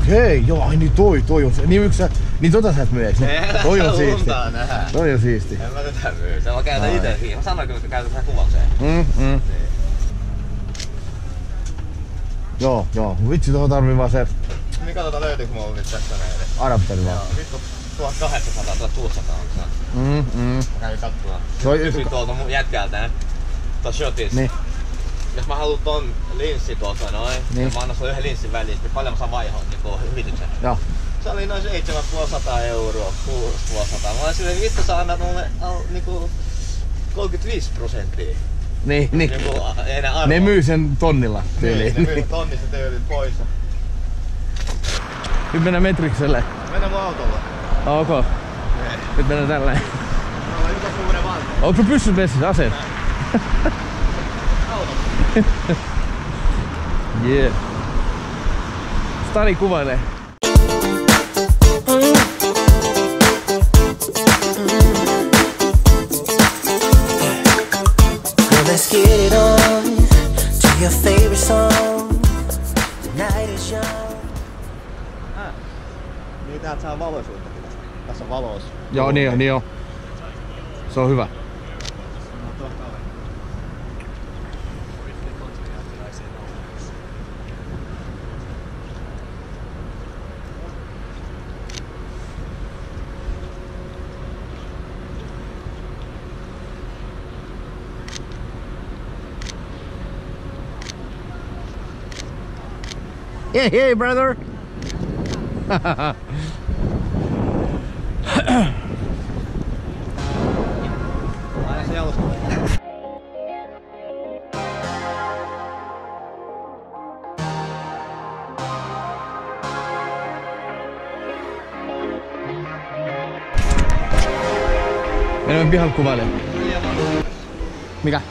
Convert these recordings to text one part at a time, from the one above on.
Okei, joo, ai niin toi on se. Niin niin tota sä et myy, eiks? Toi on siisti. Toi on siisti. En mä tätä myy, mä käytän ite siihen. Mä sanoin kyllä, että käytän tähän kuvaukseen. Niin. Joo. Vitsi, tuohon tarvii vaan se. Niin katsotaan löytyykö mulla nyt tässä näin. Adapteri vaan. Joo, vittu 1800, 1600 on se. Mä kävin katsomaan. Kysyin tuolta mun jätkältä, tuossa shotissa. Niin. Jos mä haluun ton linssin tuolta noin, niin mä annan sulle yhden linssin väliin, niin paljon mä saan vaihon niin hyvityksen. Joo. Se oli noin 750 €, 650. Mä olin silleen, vittu sä annat mulle niinku 35%. Niin. Niinku enää arvoa. Ne myy sen tonnilla tyyliin. Niin, ne myy tonnissa tyyliin pois. Nyt mennään Metrikselle. Mennään mun autolla. Ok. Nyt mennään tälleen. Me ollaan joka suuren valmiin. Onko pyssyt messissä aseet? Yeah. Stari kuvailee. Let's get it on to your favorite song. The night is young. Niin täältä saa valoisuuttakin tästä. Tässä on valous. Joo, niin on. Se on hyvä. Hey, brother. Aina se jalus. Mennään pihalle kuvailemaan. Mikä?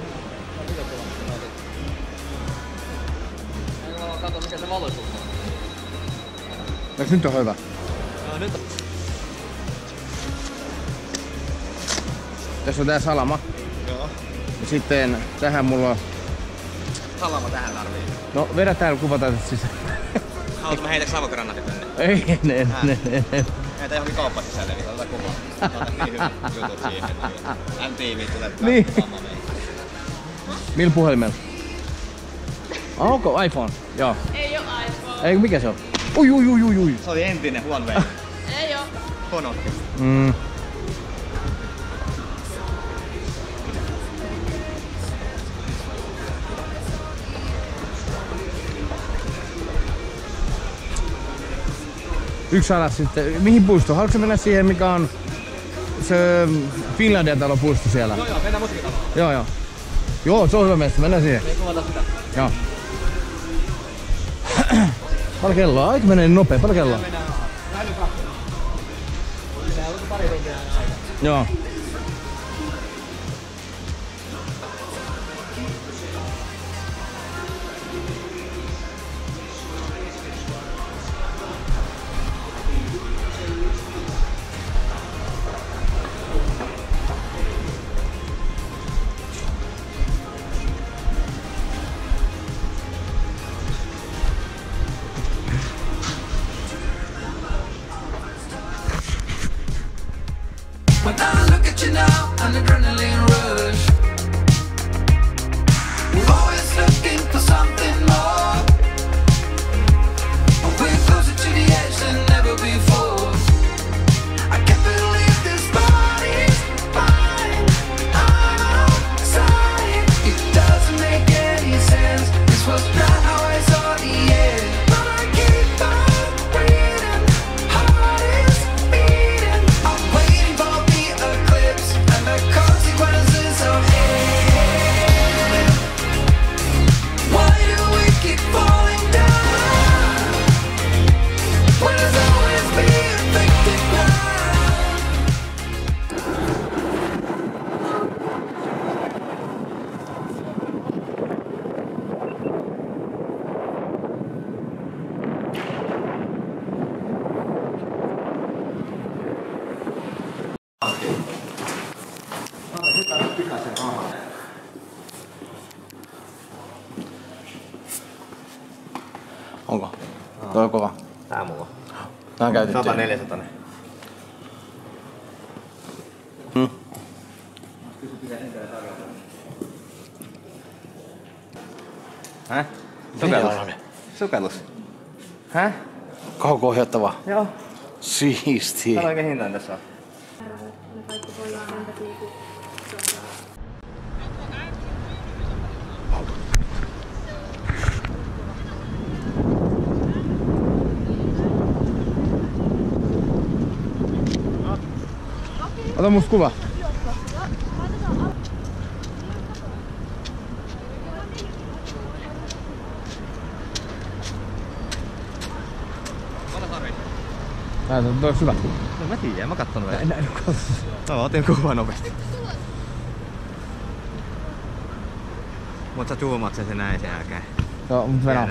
Kato mikä se valoisuus on. Eiks nyt on hyvä? Joo, nyt on. Tässä on tää salama. Joo. Ja sitten tähän mulla on... Salama tähän tarvii. No vedä täällä, kuvataan tästä sisään. Haluatko mä heitä savokranaatit tänne? Ei, Heitä johonkin kauppaan sisälle, niin otetaan kuvaa. Otat niin hyvät jutut siihen. MTV tulee Niin. kuvaamaan meitä. Millä puhelimella? Onko iPhone? Joo. Ei oo iPhone. Ei, mikä se on? Ui. Se oli entinen Huawei. Ei oo. Honotti. Yksi alas sitten. Mihin puistoon? Haluatko mennä siihen, mikä on se Finlandian talon puisto siellä? Joo, mennään musiikkitaloon. Joo. Joo, se on hyvä mesta. Mennään siihen. Ei kuvata sitä. Joo. Paljon kelloa? Aika menee niin nopea. Paljon kelloa? Mennään vähän yli 2. Sehän on pari tuntia aikaa. Joo. When I look at you now, an adrenaline rush. We're always looking for something more. We're closer to the edge than ever before. I can't believe this body's fine outside. It doesn't make any sense. This was not how I saw the end. But I keep on breathing. Heart is beating. I'm waiting for the eclipse and the consequences of it. Why do we keep falling down when there's always been victim ground? Onko? Toi on kova. Tää mulla on. Tää on käytetty. 100-400. Häh? Sukellus. Häh? Kauko-ohjattava. Joo. Siisti. Tää on oikein hintainen tässä on. Ota musta kuva. Näytä, toi on hyvä. No mä tiedän, en mä kattonut vielä. En katso. No, otin kuvan nopeasti. Mut sä zoomaat sen näin sen jälkeen. Joo, mut venä.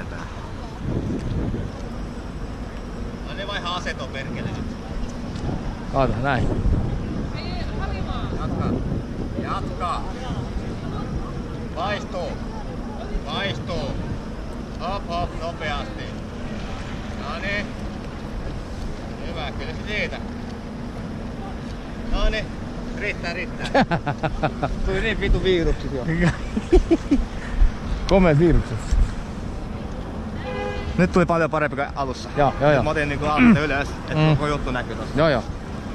No ne vaihaa aseton perkele nyt. Oota, näin. Jatka. Jatka. Vaistuu. Vaistuu. Hop hop nopeasti. Noniin. Hyvä, kyllä se siitä. Noniin. Riittää, riittää. Tuli niin vitu viirukset jo. Komeet viirukset. Nyt tuli paljon parempi kuin alussa. Joo. Mä otin niinku alta ylös, että koko juttu näkyy tossa. Joo.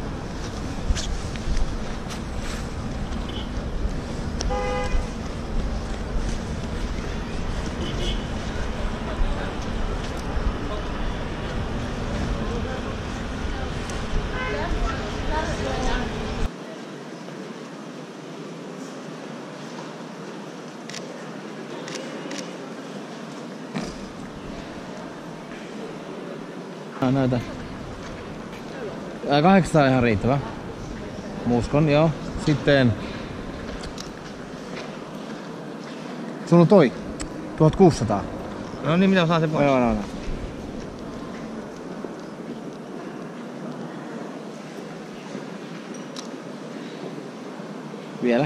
Näytä. 800 ihan riittävä. Muskon, joo. Sitten... Sulla on toi. 1600. No niin, mitä mä saan sen pois? Joo. Vielä.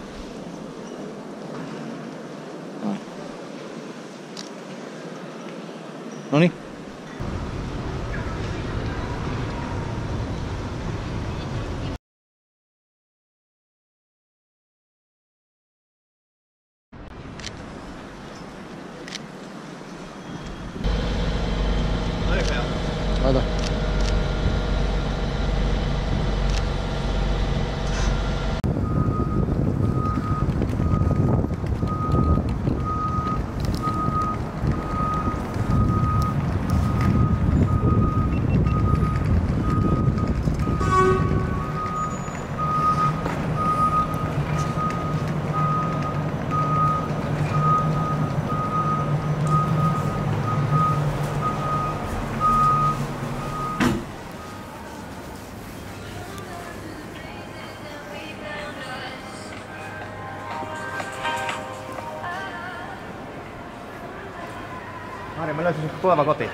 Noniin. Ota. Mari, mä löysin sun tuleva kotiin.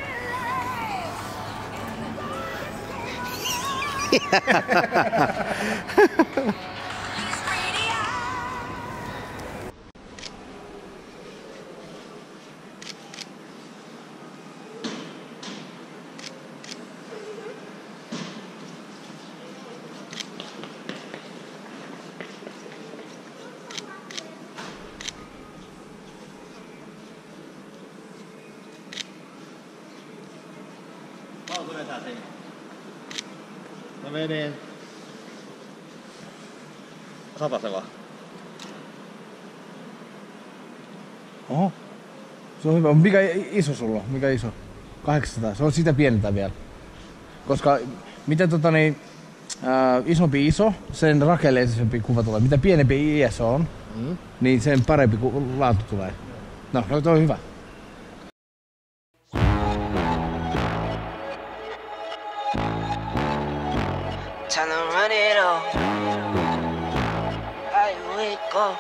Pausu vetää sinne. Mä vedin... Satasella. Oho. Se on hyvä. Mikä iso sulla on? Mikä iso? 800. Se on sitä pienentää vielä. Koska mitä isompi iso, sen rakeellisempi kuva tulee. Mitä pienempi ISO on, niin sen parempi laatu tulee. No, toi on hyvä. Time to run it all. I wake up.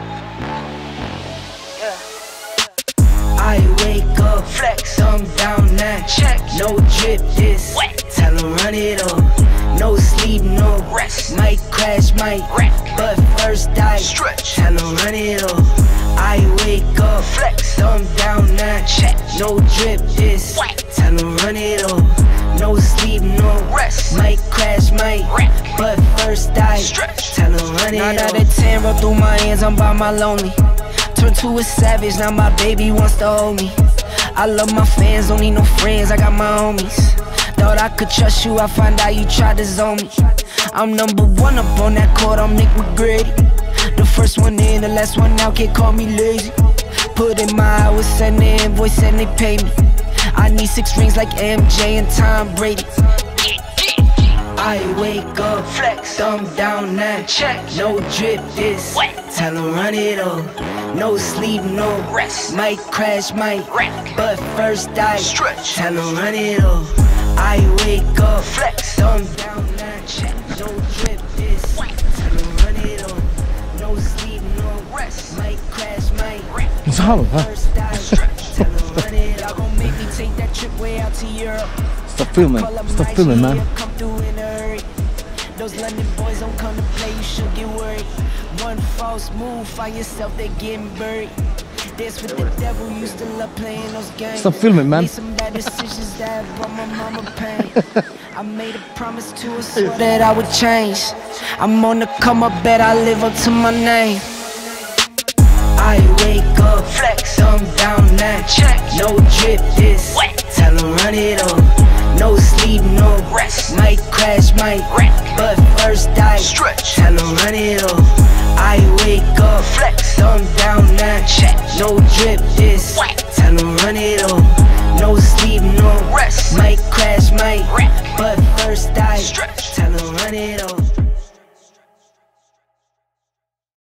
Yeah. I wake up, flex, thumb down now. Check, no drip, this wet. Time to run it all. No sleep, no rest. Might crash, might wreck. But first I stretch. Time to run it all. I wake up, flex, thumb down now. Check, no drip, this wet. tell him run it up. No sleep, no rest. Might crash, might wreck. But first I stretch. Tell him run it up. 9 out of 10 roll through my hands, I'm by my lonely. Turned to a savage, now my baby wants to hold me. I love my fans, don't need no friends, I got my homies. Thought I could trust you, I find out you tried to zone me. I'm number 1 up on that court, I'm Nick McGrady. The first one in, the last one out, can't call me lazy. Put in my hours, send the invoice and they pay me. I need 6 rings like MJ and Tom Brady. I wake up, flex, thumb down now, check. No drip, this wet. Tell him run it up. No sleep, no rest. Might crash, might wreck. But first I stretch. Tell him run it up. I wake up, flex, thumb down now, check. No drip, this wet. Tell him run it up. No sleep, no rest. Might crash, might wreck. First I stretch. Tell him run it up. Gon' make me take that trip way out to Europe. Stop filming, man. Come through in a hurry. Those London boys don't come to play, you should get worried. One false move, find yourself, they getting buried. That's what the devil used to love playing those games. Stop filming, man. Made some bad decisions that brought my mama pain. I made a promise to her that I would change. I'm on the come up, bet I live up to my name. I wake up, flex, thumb down now, check. No drip, this wet. Tell him run it up. No sleep, no rest. Might crash, might wreck. But first I stretch. Tell him run it up. I wake up, flex, thumb down now, check. No drip, this wet. Tell him run it up. No sleep, no rest. Might crash, might wreck. But first I stretch. Tell him run it up.